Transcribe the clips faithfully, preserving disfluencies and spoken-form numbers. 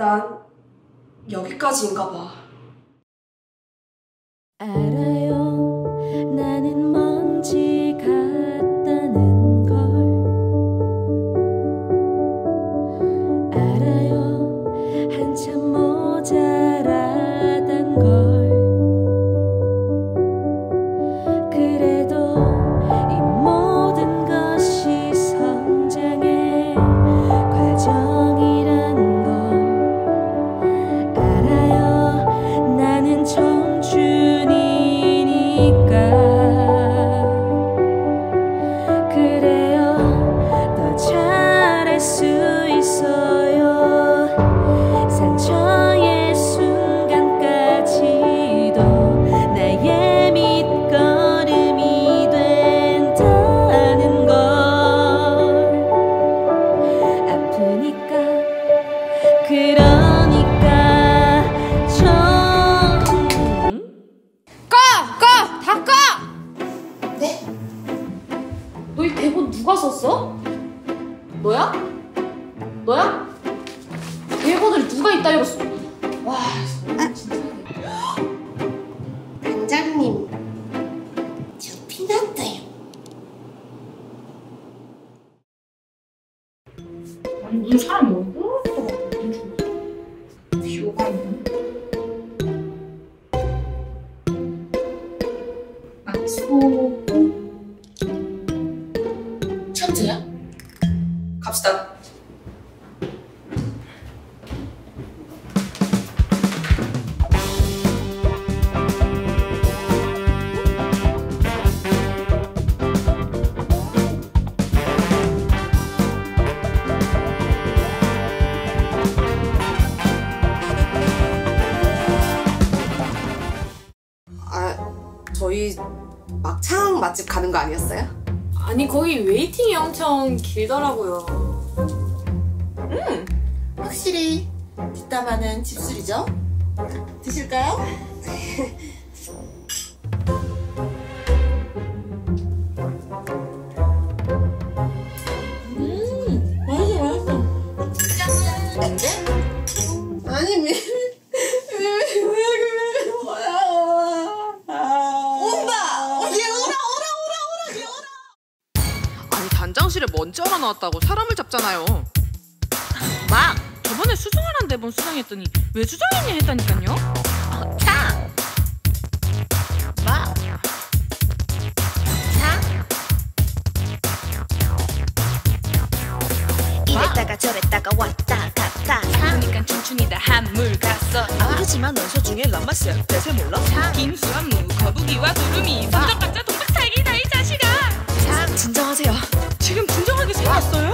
난 여기까지인가 봐. 알아요, 나는 먼지 같다는 걸. 알아요, 한참 모자라단 걸. 그래도 이 모든 것이 성장의 과정이란 걸 알아요. 나는 청춘이니까. 그래요, 더 잘할 수 있어요. 상처의 순간까지도 나의 밑거름이 된다는 걸. 아프니까 그러니까 좀 꺼! 꺼! 다 꺼! 네? 너 이 대본 누가 썼어? 너야? 너야? 대본을 누가 이따위로 써? 와, 진짜. 반장님, 저 피났어요. 아니, 무슨 사람 얼굴을 또 비호가 있네. 악소 천재야? 갑시다. 아, 저희 막창 맛집 가는 거 아니었어요? 아니, 거기 웨이팅이 엄청 길더라고요. 음, 확실히 뒷담화는 집술이죠? 드실까요? 음, 맛있어, 맛있어. 근데? 아니, 왜, 왜, 왜, 왜, 왜, 뭐야. 온다! 어, 얘 오라, 오라, 오라, 오라, 얘 오라! 아니 단장실에 먼지 하나 나왔다고 사람을 잡잖아요. 막 저번에 수정하라는 대본 수정했더니 왜 수정했냐 했다니까요. 어, 차! 막 차! 이랬다가 저랬다가 왔다 갔다. 그러니까 춘춘이다 한물 갔어. 모르지만 원소 중에 람마스 대세 몰라? 김수한 무 거북이와 구름이 성적 가짜 동박 살기다 이 자식아. 진정하세요. 지금 진정하게 생겼어요?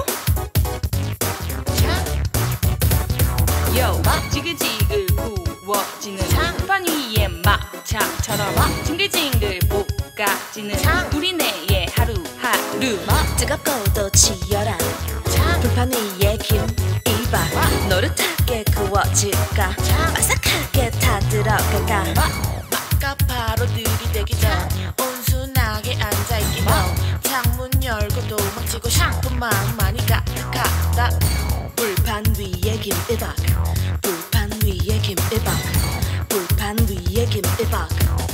요 지글지글 구워지는 판 위에 막창처럼 징글징글 볶아지는 우리네의 하루하루. 뜨겁고도 치열한 불판 위에 김이박 노릇하게 구워질까 바삭하게 다 들어갈까. 아까 바로 들이대기 전 온순하게 앉아있기 전 창문 열고 도망치고 싶은 마음만이 가득하다. 불판 위에 김이박 불판 위에 김이박 불판 위에 김이박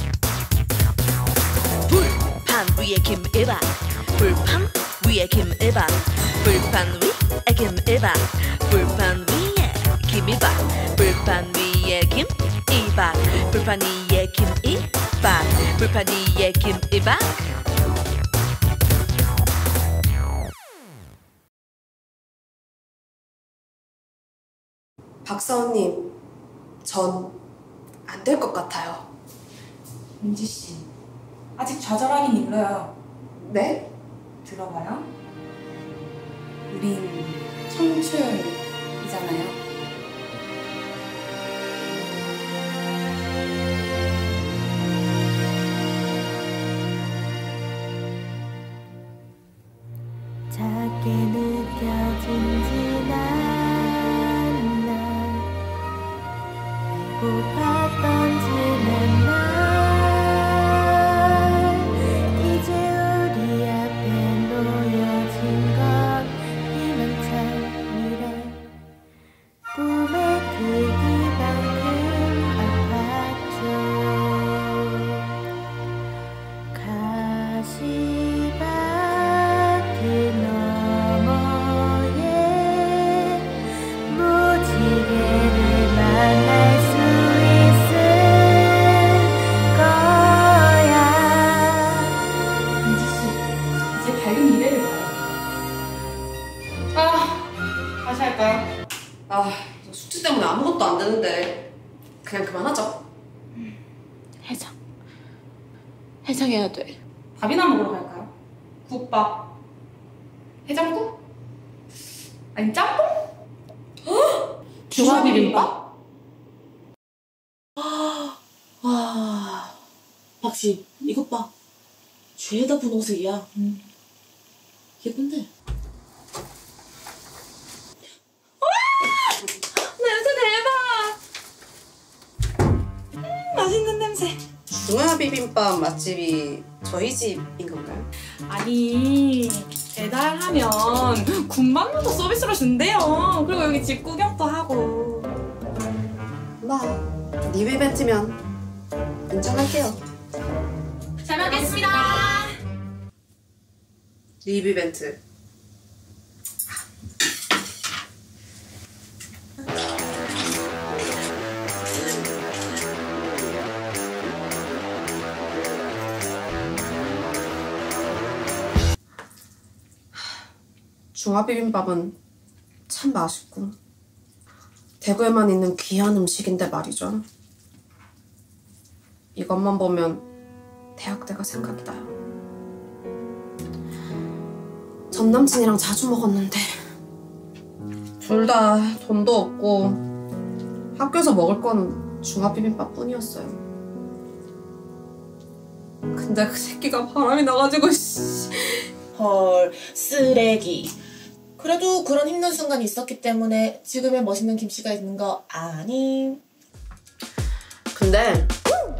불판 위에 김이박 불판 위에 김이박 불판 위에 김이박 불판 위에 김이박 불판 위에 김이박 불판 위에 김이박 불판 위에 김이박. 박사원님, 전 안 될 것 같아요. 민지 씨, 아직 좌절하긴 일러요. 네? 들어봐요. 우린 청춘이잖아요. 작게 느껴진진 않나. 고팠던 지난 날 이제 우리 앞에 놓여진 건 희망찬 미래. 꿈의 그 아, 숙제 때문에 아무것도 안 되는데 그냥 그만하죠. 해장. 해장해야 돼. 밥이나 먹으러 갈까요? 국밥. 해장국? 아니 짬뽕? 중화비빔밥? 와, 박씨 이것 봐. 죄다 분홍색이야. 음. 예쁜데? 냄새 대박! 음, 맛있는 냄새. 중화비빔밥 맛집이 저희 집인 건가요? 아니 배달하면 군만두도 서비스로 준대요. 그리고 여기 집 구경도 하고. 뭐 리뷰 이벤트면 인정할게요. 잘 먹겠습니다. 리뷰 이벤트. 중화비빔밥은 참 맛있고 대구에만 있는 귀한 음식인데 말이죠. 이것만 보면 대학때가 생각이 나요. 전 남친이랑 자주 먹었는데 둘 다 돈도 없고 학교에서 먹을 건 중화비빔밥 뿐이었어요. 근데 그 새끼가 바람이 나가지고 씨. 헐, 쓰레기. 그래도 그런 힘든 순간이 있었기 때문에 지금의 멋있는 김씨가 있는 거 아니? 근데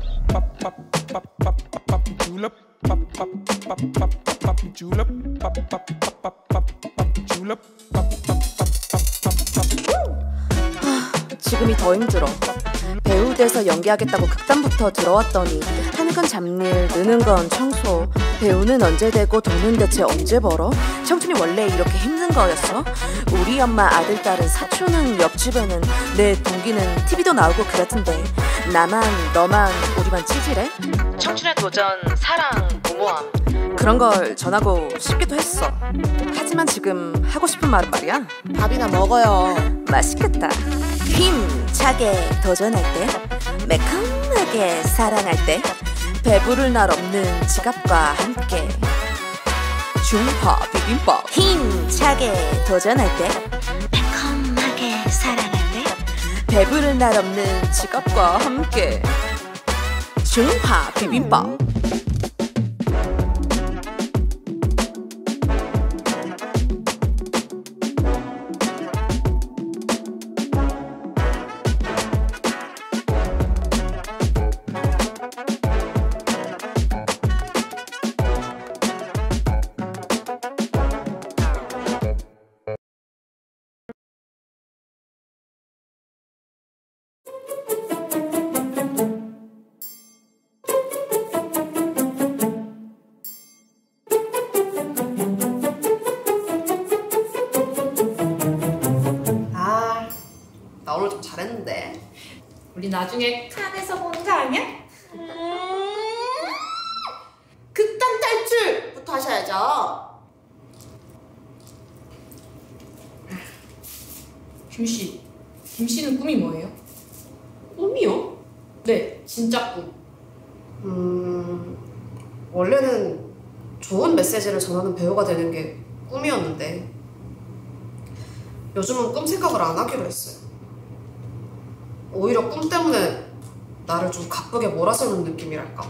지금이 더 힘들어. 배우 돼서 연기하겠다고 극단부터 들어왔더니 하는 건 잡일, 느는 건 청소. 배우는 언제 되고 돈은 대체 언제 벌어? 청춘이 원래 이렇게 힘든 거였어? 우리 엄마 아들, 딸은 사촌은 옆집에는 내 동기는 티비도 나오고 그랬던데 나만 너만 우리만 찌질해? 청춘의 도전, 사랑, 무모함 그런 걸 전하고 싶기도 했어. 하지만 지금 하고 싶은 말은 말이야. 밥이나 먹어요. 맛있겠다. 힘차게 도전할 때, 매콤하게 사랑할 때, 배부를 날 없는 지갑과 함께 중화 비빔밥. 힘차게 도전할 때, 매콤하게 사랑할 때, 배부를 날 없는 지갑과 함께 중화 비빔밥. 나 오늘 좀 잘했는데. 우리 나중에 칸에서 보는 거 아니야? 음, 극단 탈출부터 하셔야죠. 김씨, 김씨는 꿈이 뭐예요? 꿈이요? 네, 진짜 꿈. 음... 원래는 좋은 메시지를 전하는 배우가 되는 게 꿈이었는데 요즘은 꿈 생각을 안 하기로 했어요. 오히려 꿈 때문에 나를 좀 가쁘게 몰아세우는 느낌이랄까?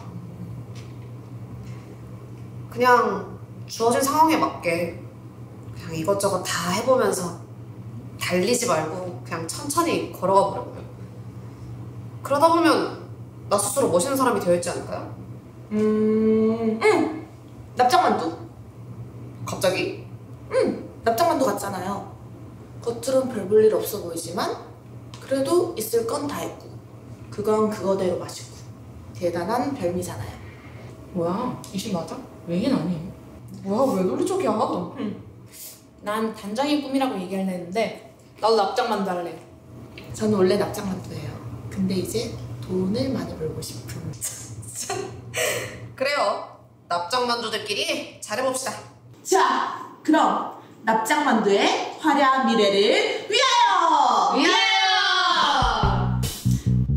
그냥 주어진 상황에 맞게 그냥 이것저것 다 해보면서 달리지 말고 그냥 천천히 걸어가 보려고요. 그러다 보면 나 스스로 멋있는 사람이 되어있지 않을까요? 음, 응. 납작만두. 갑자기? 응. 납작만두 같잖아요. 겉으론 별 볼 일 없어 보이지만 그래도 있을 건 다 있고 그건 그거대로 맛있고 대단한 별미잖아요. 뭐야, 이신 맞아? 외계인 아니에요? 뭐야, 왜 논리적이야? 응. 난 단장의 꿈이라고 얘기하려 했는데 나도 납작만두 할래. 저는 원래 납작만두예요. 근데 이제 돈을 많이 벌고 싶은. 그래요. 납작만두들끼리 잘해봅시다. 자, 그럼 납작만두의 화려한 미래를 위하여! 위하여!